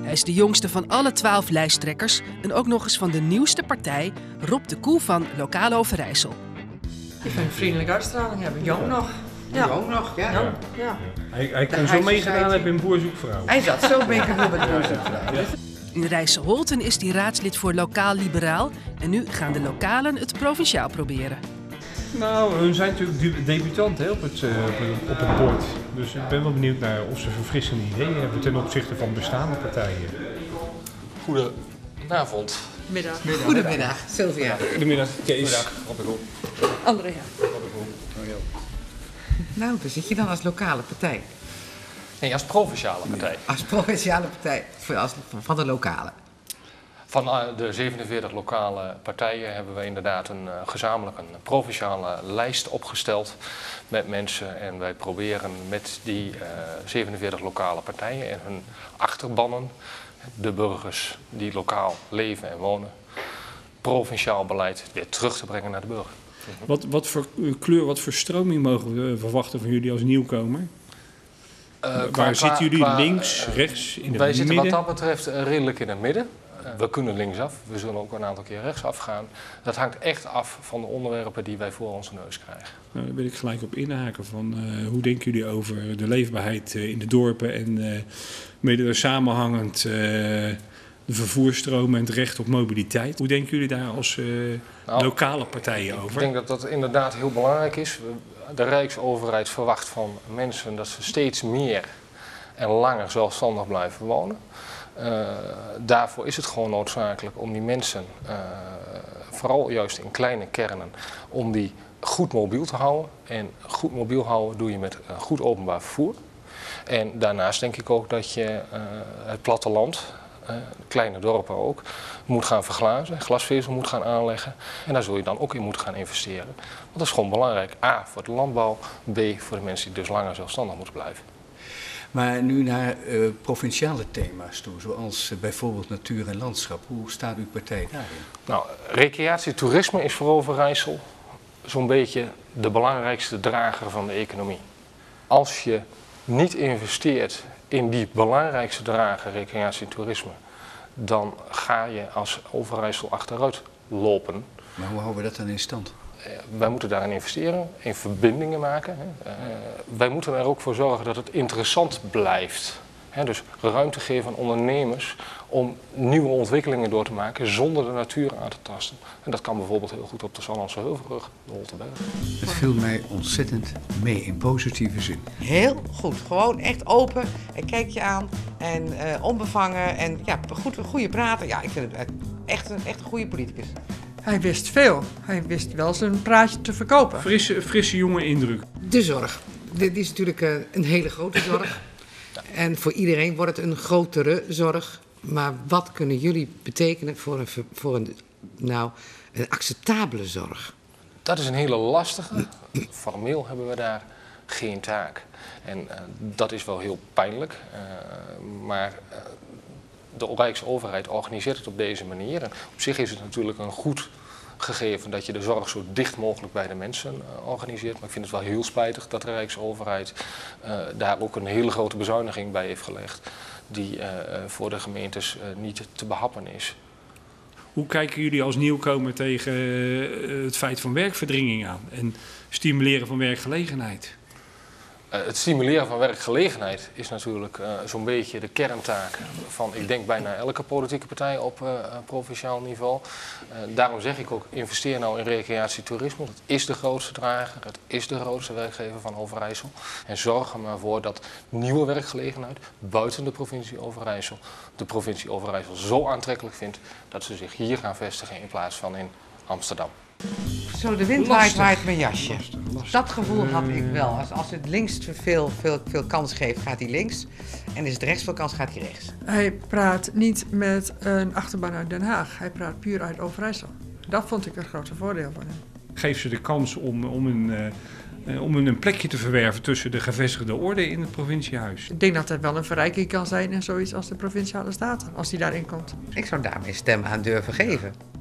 Hij is de jongste van alle 12 lijsttrekkers en ook nog eens van de nieuwste partij, Rob de Koe van Lokaal Overijssel. Die vindt een vriendelijke uitstraling hebben, jong nog. Ja. Jong nog, ja. Ja. Hij kon zo meegedaan hebben in Boerzoekvrouw. Hij zat zo bij bij de Boerzoekvrouw. Ja. In Rijsselholten is hij raadslid voor Lokaal Liberaal en nu gaan de lokalen het provinciaal proberen. Nou, hun zijn natuurlijk debutant op het bord. Dus ik ben wel benieuwd naar of ze verfrissende ideeën hebben ten opzichte van bestaande partijen. Goedenavond. Middag. Goedemiddag, Sylvia. Goedemiddag, Kees. Goedemiddag, Andrea. Nou, daar zit je dan als lokale partij. Nee, als provinciale partij. Als provinciale partij, van de lokale. Van de 47 lokale partijen hebben we inderdaad een provinciale lijst opgesteld met mensen. En wij proberen met die 47 lokale partijen en hun achterbannen, de burgers die lokaal leven en wonen, provinciaal beleid weer terug te brengen naar de burger. Wat voor kleur, wat voor stroming mogen we verwachten van jullie als nieuwkomer? Waar zitten jullie? Links, rechts, in het midden? Wij zitten wat dat betreft redelijk in het midden. We kunnen linksaf, we zullen ook een aantal keer rechtsaf gaan. Dat hangt echt af van de onderwerpen die wij voor onze neus krijgen. Nou, daar wil ik gelijk op inhaken. Hoe denken jullie over de leefbaarheid in de dorpen en mede samenhangend de vervoersstromen en het recht op mobiliteit? Hoe denken jullie daar als lokale partijen over? Ik denk dat dat inderdaad heel belangrijk is. De Rijksoverheid verwacht van mensen dat ze steeds meer en langer zelfstandig blijven wonen. Daarvoor is het gewoon noodzakelijk om die mensen, vooral juist in kleine kernen, om die goed mobiel te houden. En goed mobiel houden doe je met goed openbaar vervoer. En daarnaast denk ik ook dat je het platteland, kleine dorpen ook, moet gaan verglazen, glasvezel moet gaan aanleggen. En daar zul je dan ook in moeten gaan investeren. Want dat is gewoon belangrijk. A, voor de landbouw, B, voor de mensen die dus langer zelfstandig moeten blijven. Maar nu naar provinciale thema's toe, zoals bijvoorbeeld natuur en landschap. Hoe staat uw partij daarin? Nou, recreatie, toerisme is voor Overijssel zo'n beetje de belangrijkste drager van de economie. Als je niet investeert in die belangrijkste drager, recreatie en toerisme, dan ga je als Overijssel achteruit lopen. Maar hoe houden we dat dan in stand? Wij moeten daarin investeren, in verbindingen maken. Wij moeten er ook voor zorgen dat het interessant blijft. Dus ruimte geven aan ondernemers om nieuwe ontwikkelingen door te maken zonder de natuur aan te tasten. En dat kan bijvoorbeeld heel goed op de Sallandse Heuvelrug, de Holteberg. Het viel mij ontzettend mee in positieve zin. Heel goed, gewoon echt open en kijk je aan en onbevangen en ja, goede praten. Ja, ik vind het echt een goede politicus. Hij wist veel. Hij wist wel zijn praatje te verkopen. Frisse jonge indruk. De zorg. Dit is natuurlijk een hele grote zorg. En voor iedereen wordt het een grotere zorg. Maar wat kunnen jullie betekenen voor een acceptabele zorg? Dat is een hele lastige. Formeel hebben we daar geen taak. En dat is wel heel pijnlijk. Maar de Rijksoverheid organiseert het op deze manier. En op zich is het natuurlijk een goed gegeven dat je de zorg zo dicht mogelijk bij de mensen organiseert. Maar ik vind het wel heel spijtig dat de Rijksoverheid daar ook een hele grote bezuiniging bij heeft gelegd. Die voor de gemeentes niet te behappen is. Hoe kijken jullie als nieuwkomer tegen het feit van werkverdringing aan en stimuleren van werkgelegenheid? Het stimuleren van werkgelegenheid is natuurlijk zo'n beetje de kerntaak van, ik denk, bijna elke politieke partij op provinciaal niveau. Daarom zeg ik ook, investeer nou in recreatie toerisme. Dat is de grootste drager, het is de grootste werkgever van Overijssel. En zorg er maar voor dat nieuwe werkgelegenheid buiten de provincie Overijssel zo aantrekkelijk vindt dat ze zich hier gaan vestigen in plaats van in Amsterdam. Zo, de wind waait mijn jasje. Lastig. Dat gevoel had ik wel. Als het links veel kans geeft, gaat hij links. En is het rechts veel kans, gaat hij rechts. Hij praat niet met een achterban uit Den Haag. Hij praat puur uit Overijssel. Dat vond ik een grote voordeel van hem. Geef ze de kans om een plekje te verwerven tussen de gevestigde orde in het provinciehuis. Ik denk dat het wel een verrijking kan zijn en zoiets als de Provinciale Staten, als die daarin komt. Ik zou daarmee stem aan durven geven.